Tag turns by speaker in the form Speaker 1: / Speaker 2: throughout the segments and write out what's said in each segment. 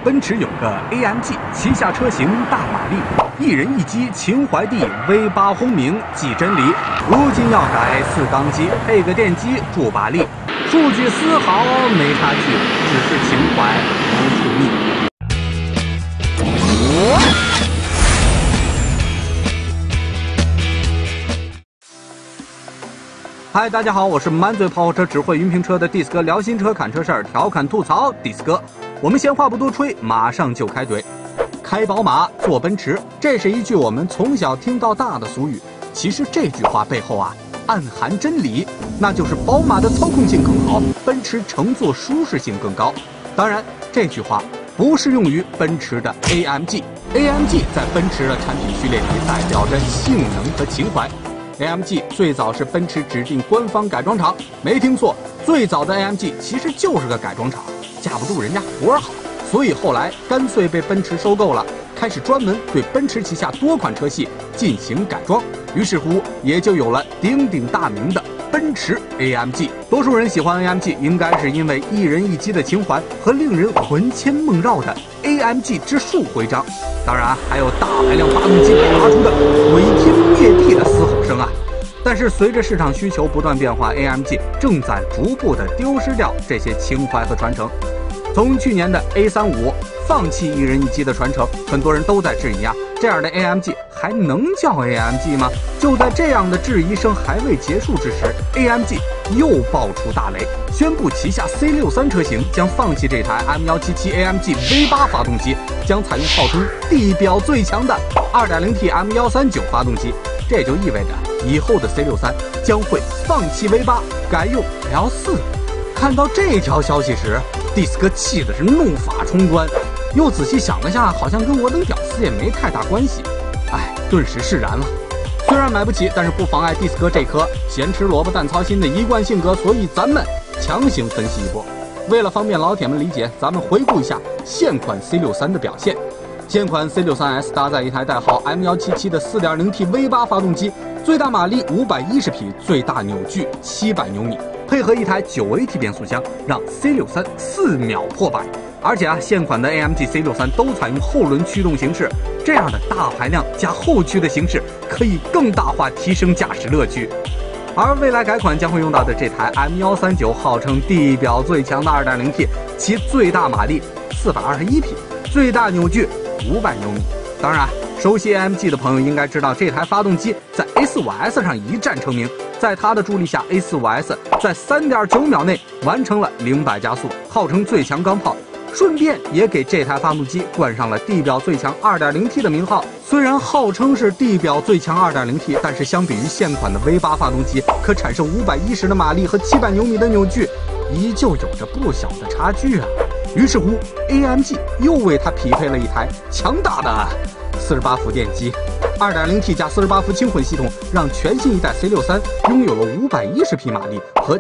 Speaker 1: 奔驰有个 AMG， 旗下车型大马力，一人一机秦淮地 V8 轰鸣即真理。如今要改4缸机，配个电机助把力，数据丝毫没差距，只是情怀无处觅。嗨，大家好，我是满嘴跑火车只会云评车的 Dis 哥，聊新车看车事儿，调侃吐槽 Dis 哥。我们闲话不多吹，马上就开怼。开宝马坐奔驰，这是一句我们从小听到大的俗语。其实这句话背后暗含真理，那就是宝马的操控性更好，奔驰乘坐舒适性更高。当然，这句话不适用于奔驰的 AMG。AMG 在奔驰的产品序列里代表着性能和情怀。AMG 最早是奔驰指定官方改装厂，没听错，最早的 AMG 其实就是个改装厂，架不住人家活儿好，所以后来干脆被奔驰收购了，开始专门对奔驰旗下多款车系进行改装，于是乎也就有了鼎鼎大名的奔驰 AMG。多数人喜欢 AMG， 应该是因为一人一机的情怀和令人魂牵梦绕的 AMG 之树徽章，当然还有大排量发动机发出的毁天灭地的嘶吼声啊！但是随着市场需求不断变化 ，AMG 正在逐步的丢失掉这些情怀和传承。从去年的 A35 放弃一人一机的传承，很多人都在质疑这样的 AMG 还能叫 AMG 吗？就在这样的质疑声还未结束之时 ，AMG 又爆出大雷，宣布旗下 C63 车型将放弃这台 M177 AMG V8 发动机，将采用号称地表最强的 2.0T M139 发动机。这也就意味着以后的 C63 将会放弃 V8， 改用 L4。看到这条消息时，Dis 哥气的是怒发冲冠，又仔细想了下，好像跟我等屌丝也没太大关系。顿时释然了。虽然买不起，但是不妨碍 Dis 哥这颗咸吃萝卜淡操心的一贯性格，所以咱们强行分析一波。为了方便老铁们理解，咱们回顾一下现款 C63 的表现。现款 C63S 搭载一台代号 M177 的 4.0T V8 发动机，最大马力510匹，最大扭矩700牛米，配合一台9AT 变速箱，让 C63 4秒破百。而且现款的 AMG C63 都采用后轮驱动形式，这样的大排量加后驱的形式，可以更大化提升驾驶乐趣。而未来改款将会用到的这台 M139，号称地表最强的 2.0T， 其最大马力421匹，最大扭矩500牛米。当然，熟悉 AMG 的朋友应该知道，这台发动机在 A45S 上一战成名，在它的助力下 ，A45S 在3.9秒内完成了0-100加速，号称最强钢炮。顺便也给这台发动机冠上了地表最强 2.0T 的名号。虽然号称是地表最强 2.0T， 但是相比于现款的 V8 发动机，可产生510的马力和700牛米的扭矩，依旧有着不小的差距啊。于是乎 ，AMG 又为它匹配了一台强大的48伏电机。2.0T 加48伏轻混系统，让全新一代 C63 拥有了510匹马力和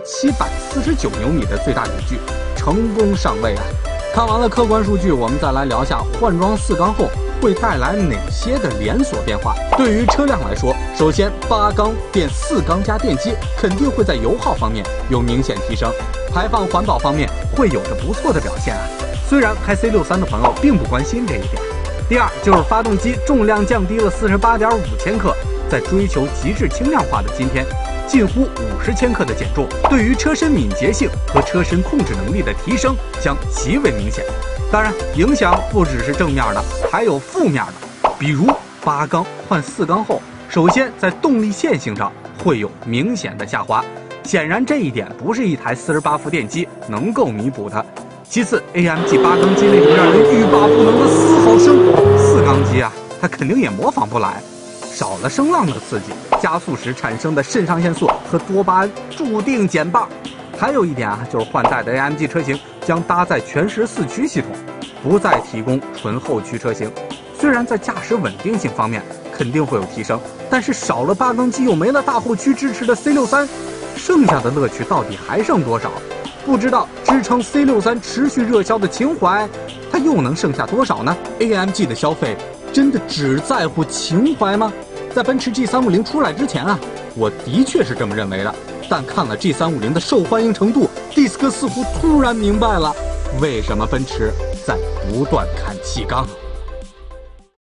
Speaker 1: 749牛米的最大扭矩，成功上位啊！看完了客观数据，我们再来聊下换装4缸后会带来哪些的连锁变化。对于车辆来说，首先8缸变4缸加电机肯定会在油耗方面有明显提升，排放环保方面会有着不错的表现虽然开 C63 的朋友并不关心这一点。第二就是发动机重量降低了48.5千克，在追求极致轻量化的今天，近乎50千克的减重，对于车身敏捷性和车身控制能力的提升将极为明显。当然，影响不只是正面的，还有负面的。比如8缸换4缸后，首先在动力线性上会有明显的下滑，显然这一点不是一台48伏电机能够弥补的。其次 ，AMG 8缸机那种让人欲罢不能的嘶吼声，4缸机它肯定也模仿不来。少了声浪的刺激，加速时产生的肾上腺素和多巴胺注定减半。还有一点就是换代的 AMG 车型将搭载全时4驱系统，不再提供纯后驱车型。虽然在驾驶稳定性方面肯定会有提升，但是少了8缸机又没了大后驱支持的 C63， 剩下的乐趣到底还剩多少？不知道支撑 C63 持续热销的情怀，它又能剩下多少呢 ？AMG 的消费真的只在乎情怀吗？在奔驰 G350 出来之前我的确是这么认为的。但看了 G350的受欢迎程度，Dis 哥似乎突然明白了，为什么奔驰在不断看气缸。